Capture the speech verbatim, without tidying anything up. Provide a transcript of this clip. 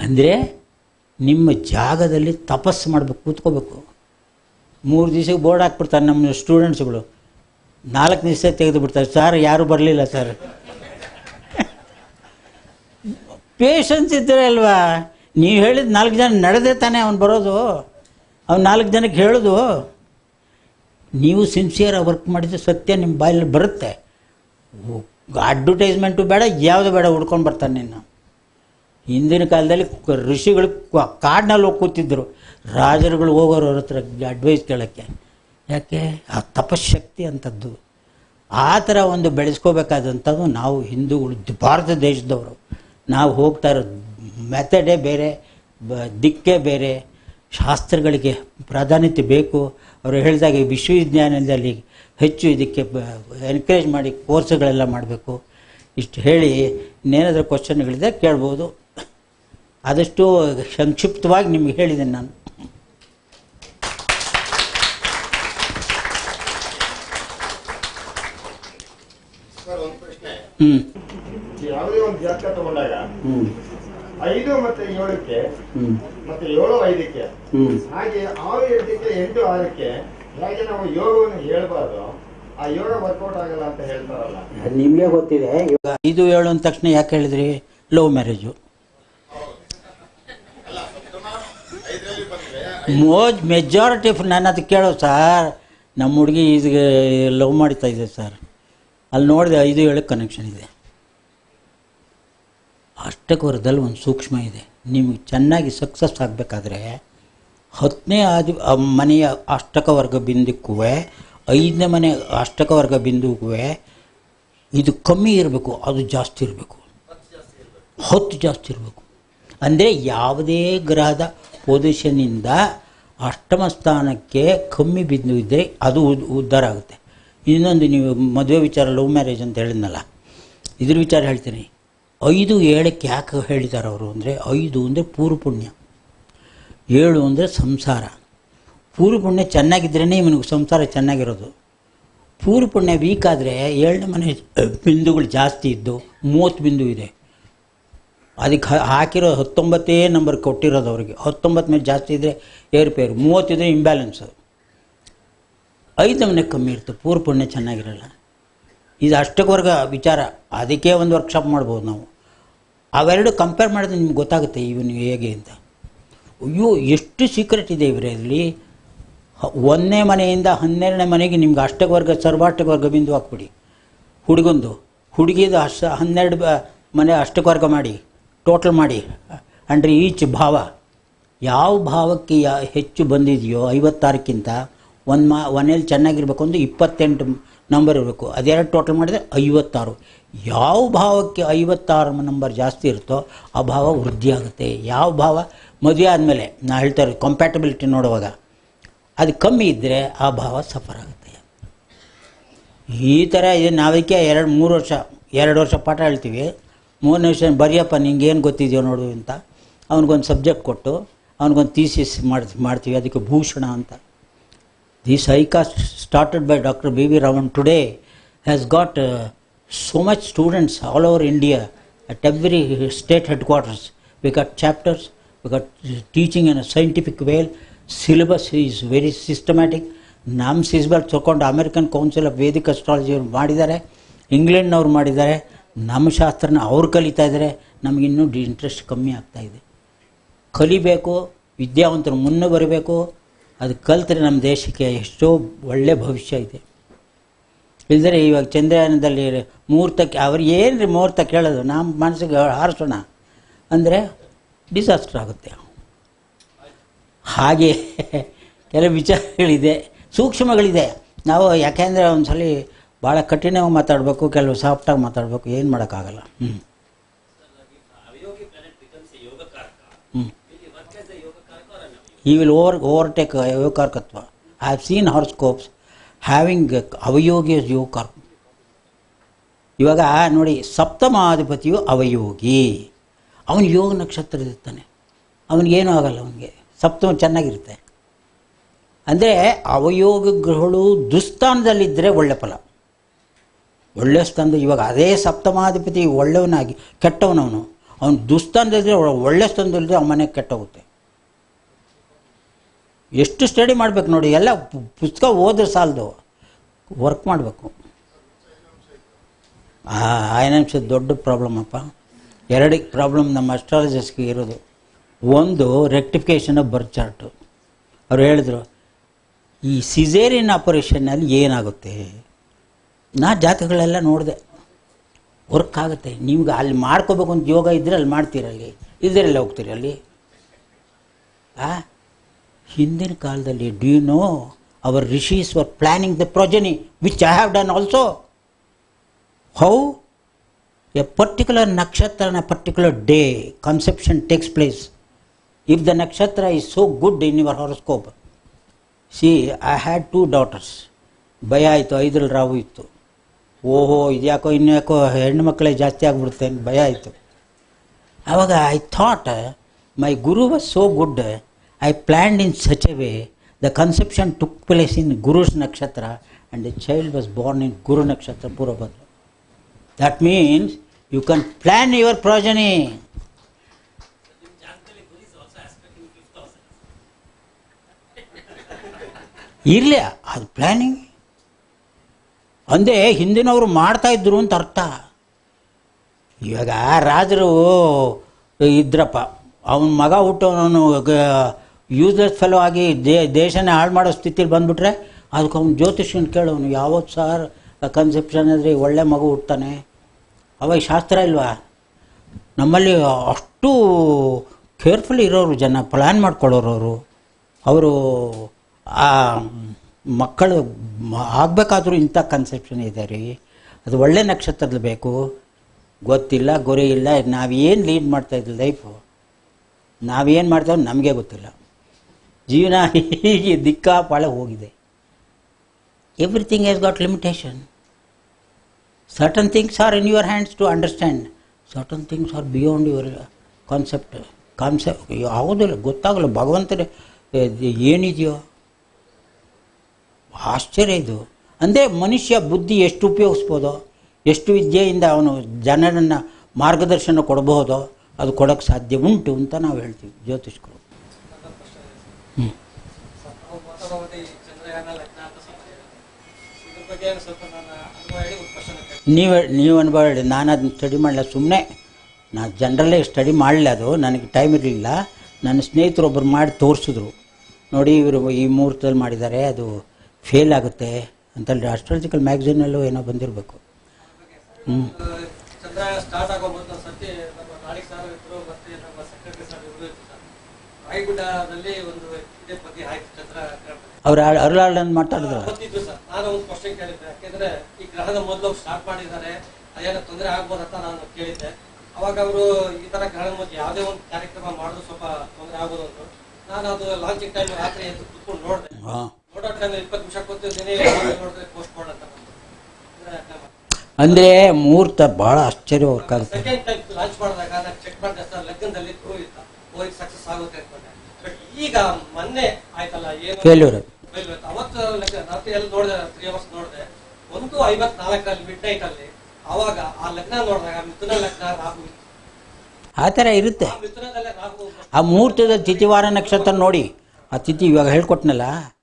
ಅಂದರೆ ನಿಮ್ಮ ಜಾಗದಲ್ಲಿ ತಪಸ್ಸು ಮಾಡಬೇಕು, ಕೂತ್ಕೋಬೇಕು. ಮೂರು ದಿವಸಕ್ಕೆ ಬೋರ್ಡ್ ಹಾಕ್ಬಿಡ್ತಾರೆ ನಮ್ಮ ಸ್ಟೂಡೆಂಟ್ಸ್ಗಳು, ನಾಲ್ಕು ದಿವಸ ತೆಗೆದು ಬಿಡ್ತಾರೆ, ಸರ್ ಯಾರೂ ಬರಲಿಲ್ಲ ಸರ್. ಪೇಷನ್ಸ್ ಇದ್ದರೆ ಅಲ್ವಾ, ನೀವು ಹೇಳಿದ ನಾಲ್ಕು ಜನ ನಡೆದೇ ತಾನೇ ಅವ್ನು ಬರೋದು, ಅವ್ನು ನಾಲ್ಕು ಜನಕ್ಕೆ ಹೇಳೋದು. ನೀವು ಸಿನ್ಸಿಯರಾಗಿ ವರ್ಕ್ ಮಾಡಿದರೆ ಸತ್ಯ ನಿಮ್ಮ ಬಾಯಲ್ಲಿ ಬರುತ್ತೆ. ಅಡ್ವರ್ಟೈಸ್ಮೆಂಟು ಬೇಡ, ಯಾವುದು ಬೇಡ, ಹುಡ್ಕೊಂಡು ಬರ್ತಾನೆ ನಿನ್ನ. ಹಿಂದಿನ ಕಾಲದಲ್ಲಿ ಋಷಿಗಳು ಕಾಡಿನಲ್ಲಿ ಹೋಗಿ ಕೂತಿದ್ದರು, ರಾಜರುಗಳು ಹೋಗೋರು ಅವ್ರ ಹತ್ರ ಅಡ್ವೈಸ್ ಕೇಳೋಕ್ಕೆ. ಯಾಕೆ? ಆ ತಪಶಕ್ತಿ ಅಂಥದ್ದು. ಆ ಥರ ಒಂದು ಬೆಳೆಸ್ಕೋಬೇಕಾದಂಥದ್ದು ನಾವು ಹಿಂದೂಗಳು, ಭಾರತ ದೇಶದವರು. ನಾವು ಹೋಗ್ತಾ ಇರೋ ಮೆಥಡೇ ಬೇರೆ, ಬ ದಿಕ್ಕೇ ಬೇರೆ. ಶಾಸ್ತ್ರಗಳಿಗೆ ಪ್ರಾಧಾನ್ಯತೆ ಬೇಕು. ಅವರು ಹೇಳಿದಾಗ ವಿಶ್ವವಿದ್ಯಾನಿಲಯದಲ್ಲಿ ಹೆಚ್ಚು ಇದಕ್ಕೆ ಎನ್ಕರೇಜ್ ಮಾಡಿ ಕೋರ್ಸ್ಗಳೆಲ್ಲ ಮಾಡಬೇಕು. ಇಷ್ಟು ಹೇಳಿ ಇನ್ನೇನಾದರೂ ಕ್ವಶನ್ಗಳಿದೆ ಕೇಳ್ಬೋದು. ಆದಷ್ಟು ಸಂಕ್ಷಿಪ್ತವಾಗಿ ನಿಮ್ಗೆ ಹೇಳಿದ್ದೇನೆ ನಾನು. ಹ್ಞೂ ಯಾವುದೇ ಒಂದು ಜಾತಕ ತಗೊಂಡಾಗ ಹ್ಞೂ ಐದು ಮತ್ತೆ ಏಳಕ್ಕೆ ಮತ್ತೆ ಏಳು ಐದಕ್ಕೆ ಹಾಗೆ ಆರು ಎಂಟಕ್ಕೆ ಎಂಟು ಆರಕ್ಕೆ ಹೇಗೆ ನಾವು ಯೋಗವನ್ನು ಹೇಳ್ಬಾರ್ದು, ಆ ಯೋಗ ವರ್ಕೌಟ್ ಆಗಲ್ಲ ಅಂತ ಹೇಳ್ತಾರಲ್ಲ, ಅದು ನಿಮಗೆ ಗೊತ್ತಿದೆ. ಇವಾಗ ಐದು ಏಳು ಅಂದ ತಕ್ಷಣ ಯಾಕೆ ಹೇಳಿದ್ರಿ? Love marriage. ಮೋಜ್ ಮೆಜಾರಿಟಿ ನಾನು ಅದಕ್ಕೆ ಕೇಳೋ ಸರ್, ನಮ್ಮ ಹುಡುಗಿ ಇದು ಲವ್ ಮಾಡ್ತಾ ಇದೆ ಸರ್, ಅಲ್ಲಿ ನೋಡಿದೆ ಐದು ಏಳಕ್ಕೆ ಕನೆಕ್ಷನ್ ಇದೆ. ಅಷ್ಟಕವರ್ಗದಲ್ಲಿ ಒಂದು ಸೂಕ್ಷ್ಮ ಇದೆ. ನಿಮಗೆ ಚೆನ್ನಾಗಿ ಸಕ್ಸಸ್ ಆಗಬೇಕಾದ್ರೆ ಹತ್ತನೇ ಆದಿ ಮನೆಯ ಅಷ್ಟಕವರ್ಗ ಬಿಂದುಕ್ಕೂ ಐದನೇ ಮನೆ ಅಷ್ಟಕವರ್ಗ ಬಿಂದುಗೂ ಇದು ಕಮ್ಮಿ ಇರಬೇಕು, ಅದು ಜಾಸ್ತಿ ಇರಬೇಕು, ಹತ್ತು ಜಾಸ್ತಿ ಇರಬೇಕು. ಅಂದರೆ ಯಾವುದೇ ಗ್ರಹದ ಪೊಸಿಷನ್ನಿಂದ ಅಷ್ಟಮ ಸ್ಥಾನಕ್ಕೆ ಕಮ್ಮಿ ಬಿಂದು ಇದ್ದರೆ ಅದು ಉದ್ಧಾರ ಆಗುತ್ತೆ. ಇನ್ನೊಂದು, ನೀವು ಮದುವೆ ವಿಚಾರ ಲವ್ ಮ್ಯಾರೇಜ್ ಅಂತ ಹೇಳಿದ್ನಲ್ಲ, ಇದ್ರ ವಿಚಾರ ಹೇಳ್ತೀನಿ. ಐದು ಏಳಕ್ಕೆ ಯಾಕೆ ಹೇಳಿದ್ದಾರೆ ಅವರು ಅಂದರೆ, ಐದು ಅಂದರೆ ಪೂರ್ವ ಪುಣ್ಯ, ಏಳು ಅಂದರೆ ಸಂಸಾರ. ಪೂರ್ವ ಪುಣ್ಯ ಚೆನ್ನಾಗಿದ್ರೇ ಇವನಿಗೆ ಸಂಸಾರ ಚೆನ್ನಾಗಿರೋದು. ಪೂರ್ವ ಪುಣ್ಯ ವೀಕ್ ಆದರೆ ಏಳನೇ ಮನೆ ಬಿಂದುಗಳು ಜಾಸ್ತಿ ಇದ್ದು ಮೂವತ್ತು ಬಿಂದು ಇದೆ, ಅದಕ್ಕೆ ಹಾಕಿರೋ ಹತ್ತೊಂಬತ್ತೇ ನಂಬರ್ ಕೊಟ್ಟಿರೋದು ಅವರಿಗೆ. ಹತ್ತೊಂಬತ್ತು ಮೇಲೆ ಜಾಸ್ತಿ ಇದ್ದರೆ ಏರುಪೇರು, ಮೂವತ್ತಿದ್ರೆ ಇಂಬ್ಯಾಲೆನ್ಸು. ಐದು ಮನೆ ಕಮ್ಮಿ ಇರುತ್ತೆ, ಪೂರ್ವ ಪುಣ್ಯ ಚೆನ್ನಾಗಿರಲ್ಲ. ಇದು ಅಷ್ಟಕವರ್ಗ ವಿಚಾರ, ಅದಕ್ಕೆ ಒಂದು ವರ್ಕ್ಶಾಪ್ ಮಾಡ್ಬೋದು ನಾವು. ಅವೆರಡು ಕಂಪೇರ್ ಮಾಡಿದ್ರೆ ನಿಮ್ಗೆ ಗೊತ್ತಾಗುತ್ತೆ ಇವನು ಹೇಗೆ ಅಂತ. ಅಯ್ಯೋ ಎಷ್ಟು ಸೀಕ್ರೆಟ್ ಇದೆ ಇವರಲ್ಲಿ. ಒಂದನೇ ಮನೆಯಿಂದ ಹನ್ನೆರಡನೇ ಮನೆಗೆ ನಿಮ್ಗೆ ಅಷ್ಟಕವರ್ಗ ಸರ್ವಾಷ್ಟಕವರ್ಗ ಬಿಂದು ಹಾಕ್ಬಿಡಿ. ಹುಡುಗಂದು ಹುಡುಗಿದು ಅಷ್ಟ ಹನ್ನೆರಡು ಮನೆ ಅಷ್ಟಕವರ್ಗ ಮಾಡಿ ಟೋಟಲ್ ಮಾಡಿ, ಅಂದರೆ ಈಚ್ ಭಾವ ಯಾವ ಭಾವಕ್ಕೆ ಯಾ ಹೆಚ್ಚು ಬಂದಿದೆಯೋ ಐವತ್ತಾರಕ್ಕಿಂತ ಒಂದು ಮಾ ಮನೇಲಿ ಚೆನ್ನಾಗಿರ್ಬೇಕು ಅಂದರೆ ಇಪ್ಪತ್ತೆಂಟು ನಂಬರ್ ಇರಬೇಕು. ಅದೆರಡು ಟೋಟಲ್ ಮಾಡಿದರೆ ಐವತ್ತಾರು. ಯಾವ ಭಾವಕ್ಕೆ ಐವತ್ತಾರು ನಂಬರ್ ಜಾಸ್ತಿ ಇರುತ್ತೋ ಆ ಭಾವ ವೃದ್ಧಿ ಆಗುತ್ತೆ. ಯಾವ ಭಾವ ಮದುವೆ ಆದಮೇಲೆ ನಾ ಹೇಳ್ತಾರೆ ಕಂಪ್ಯಾಟಬಿಲಿಟಿ ನೋಡುವಾಗ ಅದು ಕಮ್ಮಿ ಇದ್ದರೆ ಆ ಭಾವ ಸಫರ್ ಆಗುತ್ತೆ. ಈ ಥರ ಇದೆ. ನಾವಕ್ಕೆ ಎರಡು ಮೂರು ವರ್ಷ ಎರಡು ವರ್ಷ ಪಾಠ ಹೇಳ್ತೀವಿ, ಮೂರನೇ ವರ್ಷ ಬರೆಯಪ್ಪ ನಿಂಗೇನು ಗೊತ್ತಿದೆಯೋ ನೋಡು ಅಂತ ಅವ್ನಿಗೊಂದು ಸಬ್ಜೆಕ್ಟ್ ಕೊಟ್ಟು ಅವ್ನಿಗೊಂದು ಥೀಸಿಸ್ ಮಾಡಿ ಮಾಡ್ತೀವಿ. ಅದಕ್ಕೆ ಭೂಷಣ ಅಂತ. This high-caste started by Doctor B V Raman today has got uh, so much students all over India at every state headquarters. We got chapters, we got teaching in a scientific way. Syllabus is very systematic. ನಮ್ಮ ಸಿಸ್ಬಲ್ ತಗೊಂಡು American Council of Vedic Astrology ಅವ್ರು ಮಾಡಿದ್ದಾರೆ, ಇಂಗ್ಲೆಂಡ್ನವ್ರು ಮಾಡಿದ್ದಾರೆ. ನಮ್ಮ ಶಾಸ್ತ್ರನ ಅವ್ರು ಕಲಿತಾ ಇದ್ದಾರೆ. ನಮಗಿನ್ನೂ ಇಂಟ್ರೆಸ್ಟ್ ಕಮ್ಮಿ ಆಗ್ತಾಯಿದೆ. ಕಲಿಬೇಕು, ವಿದ್ಯಾವಂತರು ಮುನ್ನ ಬರಬೇಕು. ಅದು ಕಲ್ತರೆ ನಮ್ಮ ದೇಶಕ್ಕೆ ಎಷ್ಟೋ ಒಳ್ಳೆಯ ಭವಿಷ್ಯ ಇದೆ. ಇಲ್ಲದ್ರೆ ಇವಾಗ ಚಂದ್ರಯಾನದಲ್ಲಿ ಮುಹೂರ್ತಕ್ಕೆ ಅವ್ರು ಏನು ರೀ ಮುಹೂರ್ತ ಕೇಳೋದು, ನಮ್ಮ ಮನಸ್ಸಿಗೆ ಹಾರಿಸೋಣ ಅಂದರೆ ಡಿಸಾಸ್ಟರ್ ಆಗುತ್ತೆ. ಹಾಗೆ ಕೆಲವು ವಿಚಾರಗಳಿದೆ, ಸೂಕ್ಷ್ಮಗಳಿದೆ. ನಾವು ಯಾಕೆಂದರೆ ಒಂದು ಸಲ ಭಾಳ ಕಠಿಣವಾಗಿ ಮಾತಾಡಬೇಕು, ಕೆಲವು ಸಾಫ್ಟಾಗಿ ಮಾತಾಡಬೇಕು, ಏನು ಮಾಡೋಕ್ಕಾಗಲ್ಲ. ಹ್ಞೂ ಹ್ಞೂ He will over, overtake Yogakarkatva. I have seen horoscopes having avayogi as Yogakark. ಇವಾಗ ನೋಡಿ, ಸಪ್ತಮಾಧಿಪತಿಯು ಅವಯೋಗಿ, ಅವನು ಯೋಗ ನಕ್ಷತ್ರದಿರ್ತಾನೆ, ಅವನಿಗೇನೂ ಆಗಲ್ಲ, ಅವನಿಗೆ ಸಪ್ತಮ ಚೆನ್ನಾಗಿರುತ್ತೆ. ಅಂದರೆ ಅವಯೋಗ ಗ್ರಹಗಳು ದುಸ್ಥಾನದಲ್ಲಿದ್ದರೆ ಒಳ್ಳೆ ಫಲ, ಒಳ್ಳೆಯ ಸ್ಥಾನದ. ಇವಾಗ ಅದೇ ಸಪ್ತಮಾಧಿಪತಿ ಒಳ್ಳೆಯವನಾಗಿ ಕೆಟ್ಟವನವನು, ಅವನು ದುಸ್ಥಾನದಲ್ಲಿದ್ದರೆ ಒಳ್ಳೆ ಸ್ಥಾನದಲ್ಲಿದ್ದರೆ ಅವನ ಮನೆ ಕೆಟ್ಟೋಗುತ್ತೆ. ಎಷ್ಟು ಸ್ಟಡಿ ಮಾಡಬೇಕು ನೋಡಿ, ಎಲ್ಲ ಪುಸ್ತಕ ಓದ್ರೆ ಸಾಲದು, ವರ್ಕ್ ಮಾಡಬೇಕು. ಆಯನಾಂಶ ದೊಡ್ಡ ಪ್ರಾಬ್ಲಮ್ ಅಪ್ಪ. ಎರಡು ಪ್ರಾಬ್ಲಮ್ ನಮ್ಮ ಅಸ್ಟ್ರಾಲಜರ್ಸ್ಗೆ ಇರೋದು. ಒಂದು ರೆಕ್ಟಿಫಿಕೇಷನ್ ಆಫ್ ಬರ್ತ್ ಚಾರ್ಟು. ಅವ್ರು ಹೇಳಿದ್ರು ಈ ಸಿಸೇರಿಯನ್ ಆಪರೇಷನ್ನಲ್ಲಿ ಏನಾಗುತ್ತೆ. ನಾ ಜಾತಕಗಳೆಲ್ಲ ನೋಡಿದೆ, ವರ್ಕ್ ಆಗುತ್ತೆ. ನಿಮ್ಗೆ ಅಲ್ಲಿ ಮಾಡ್ಕೋಬೇಕು ಅಂತ ಯೋಗ ಇದ್ದರೆ ಅಲ್ಲಿ ಮಾಡ್ತೀರಲ್ಲಿ, ಇಲ್ದಿರಲ್ಲ ಹೋಗ್ತೀರಿ ಅಲ್ಲಿ. ಆ ಹಿಂದಿನ ಕಾಲದಲ್ಲಿ do you know our rishis were planning the progeny which I have done also. How a particular ನಕ್ಷತ್ರ on a particular day conception takes place. If the ನಕ್ಷತ್ರ is so good in your horoscope. See I had two daughters. ಭಯ ಆಯಿತು, ಐದರಲ್ಲಿ ರಾವು ಇತ್ತು. ಓಹೋ ಇದ್ಯಾಕೋ ಇನ್ಯಾಕೋ ಹೆಣ್ಣು ಮಕ್ಕಳೇ ಜಾಸ್ತಿ ಆಗಿಬಿಡುತ್ತೆ ಅಂತ ಭಯ ಆಯಿತು. ಆವಾಗ I thought my guru was so good, I planned in such a way the conception took place in Guru's ನಕ್ಷತ್ರ and the child was born in Guru ನಕ್ಷತ್ರ Purvabhadra. That means you can plan your progeny. ಇರಲಿ ಅದು ಪ್ಲ್ಯಾನಿಂಗ್ ಅಂದರೆ ಹಿಂದಿನವರು ಮಾಡ್ತಾಯಿದ್ರು ಅಂತ ಅರ್ಥ. ಇವಾಗ ರಾಜರು ಇದ್ರಪ್ಪ, ಅವನ ಮಗ ಹುಟ್ಟವನು ಯೂಸ್ಲೆಸ್ ಫೆಲೋ ಆಗಿ ದೇ ದೇಶನೇ ಹಾಳು ಮಾಡೋ ಸ್ಥಿತಿಲಿ ಬಂದುಬಿಟ್ರೆ ಅದಕ್ಕೆ ಅವ್ನು ಜ್ಯೋತಿಷ್ಯನ ಕೇಳೋನು, ಯಾವತ್ತು ಸಾರ್ ಕನ್ಸೆಪ್ಷನ್ ಅಂದರೆ ಒಳ್ಳೆ ಮಗು ಹುಟ್ತಾನೆ. ಅವಾಗ ಶಾಸ್ತ್ರ ಇಲ್ವಾ? ನಮ್ಮಲ್ಲಿ ಅಷ್ಟು ಕೇರ್ಫುಲ್ ಇರೋರು ಜನ, ಪ್ಲ್ಯಾನ್ ಮಾಡ್ಕೊಳ್ಳೋರು ಅವರು. ಅವರು ಆ ಮಕ್ಕಳು ಆಗಬೇಕಾದ್ರೂ ಇಂಥ ಕನ್ಸೆಪ್ಷನ್ ಇದೆ ರೀ. ಅದು ಒಳ್ಳೆ ನಕ್ಷತ್ರದಲ್ಲಿ ಬೇಕು. ಗೊತ್ತಿಲ್ಲ, ಗೊರೆ ಇಲ್ಲ. ನಾವೇನು ಲೀಡ್ ಮಾಡ್ತಾಯಿದ್ವಿ ಲೈಫು, ನಾವೇನು ಮಾಡ್ತಾವೆ ನಮಗೆ ಗೊತ್ತಿಲ್ಲ. ಜೀವನ ಹೀಗೆ ದಿಕ್ಕಾಪಾಳೆ ಹೋಗಿದೆ. Everything has got limitation. Certain things are in your hands to understand, certain things are beyond your concept. Concept ಯಾವುದಿಲ್ಲ, ಗೊತ್ತಾಗಲ್ಲ. ಭಗವಂತನ ಏನಿದೆಯೋ ಆಶ್ಚರ್ಯ ಇದು. ಅಂದರೆ ಮನುಷ್ಯ ಬುದ್ಧಿ ಎಷ್ಟು ಉಪಯೋಗಿಸ್ಬೋದೋ, ಎಷ್ಟು ವಿದ್ಯೆಯಿಂದ ಅವನು ಜನರನ್ನು ಮಾರ್ಗದರ್ಶನ ಕೊಡಬಹುದೋ ಅದು ಕೊಡೋಕ್ಕೆ ಸಾಧ್ಯ ಉಂಟು ಅಂತ ನಾವು ಹೇಳ್ತೀವಿ ಜ್ಯೋತಿಷ್ಕರು. ಹ್ಞೂ ನೀವು ನೀವು ಅನುಭವ ಹೇಳಿ. ನಾನು ಅದನ್ನ ಸ್ಟಡಿ ಮಾಡಲಿಲ್ಲ, ಸುಮ್ಮನೆ ನಾನು ಜನರಲ್ಲೇ ಸ್ಟಡಿ ಮಾಡಲಿಲ್ಲ. ಅದು ನನಗೆ ಟೈಮ್ ಇರಲಿಲ್ಲ. ನನ್ನ ಸ್ನೇಹಿತರೊಬ್ಬರು ಮಾಡಿ ತೋರಿಸಿದ್ರು, ನೋಡಿ ಇವರು ಈ ಮುಹೂರ್ತದಲ್ಲಿ ಮಾಡಿದ್ದಾರೆ, ಅದು ಫೇಲ್ ಆಗುತ್ತೆ ಅಂತೇಳಿ ಆಸ್ಟ್ರಾಲಜಿಕಲ್ ಮ್ಯಾಗ್ಝಿನಲ್ಲೂ ಏನೋ ಬಂದಿರಬೇಕು. ಹ್ಞೂ ಅವ್ರು ಅರುಳಾಳನ್ನು ಮಾತಾಡಿದ್ರು. ನಾನು ಒಂದು ಕ್ವಶನ್ ಕೇಳಿದ್ದೆ, ಯಾಕೆಂದ್ರೆ ಈ ಗ್ರಹದ ಮೊದಲು ಸ್ಟಾರ್ಟ್ ಮಾಡಿದ್ದಾರೆ, ಅದೇನೋ ತೊಂದರೆ ಆಗ್ಬೋದಂತ ನಾನು ಕೇಳಿದ್ದೆ. ಅವಾಗ ಅವರು ಈ ತರ ಗ್ರಹದ ಮೊದಲು ಯಾವುದೇ ಒಂದು ಕಾರ್ಯಕ್ರಮ ಮಾಡಿದ್ರು ಸ್ವಲ್ಪ ತೊಂದರೆ ಆಗ್ಬೋದು ಅಂತ. ನಾನು ಅದು ಲಾಂಚಿಂಗ್ ಟೈಮ್ ರಾತ್ರಿ ಎದ್ದು ಕುತ್ಕೊಂಡು ನೋಡಿದೆ. ನೋಡೋ ಟೈಮ್ ಇಪ್ಪತ್ತು ನಿಮಿಷ ಕೂತಿದ್ದೀನಿ, ನೋಡಿದ್ರೆ ಪೋಸ್ಟ್ ಮಾಡ್ ಅಂತ ಅಂದ್ರೆ ಮುಹೂರ್ತ ಬಹಳ ಆಶ್ಚರ್ಯ ವರ್ಕ್ ಆಗುತ್ತೆ. ಸೆಕೆಂಡ್ ಟೈಮ್ ಲಾಂಚ್ ಮಾಡಿದಾಗ ನಾನು ಚೆಕ್ ಮಾಡಿದೆ ಸರ್, ಲಗ್ನದಲ್ಲಿ ಹೋಗಿ ಸಕ್ಸಸ್ ಆಗುತ್ತೆ ಅನ್ಕೊಂಡೆ. ಬಟ್ ಈಗ ಮೊನ್ನೆ ಆಯ್ತಲ್ಲ, ಏನು ಫೇಲ್ಯೂರ್. ಅವತ್ತು ರಾತ್ರಿ ಎಲ್ಲಿ ನೋಡಿದೆ, ತ್ರೀ ಅವರ್ಸ್ ನೋಡಿದೆ, ಒಂದು ಐವತ್ನಾಲ್ಕರಲ್ಲಿ ಮಿಡ್ ನೈಟ್ ಅಲ್ಲಿ. ಅವಾಗ ಆ ಲಗ್ನ ನೋಡಿದಾಗ ಮಿಥುನ ಲಗ್ನ ರಾಹು ಆ ಥರ ಇರುತ್ತೆ. ಮಿಥುನದಲ್ಲೇ ರಾಹು ಆ ಮುಹೂರ್ತದ ತಿಥಿವಾರ ನಕ್ಷತ್ರ ನೋಡಿ, ಆ ತಿಥಿ ಇವಾಗ ಹೇಳ್ಕೊಟ್ನಲ್ಲ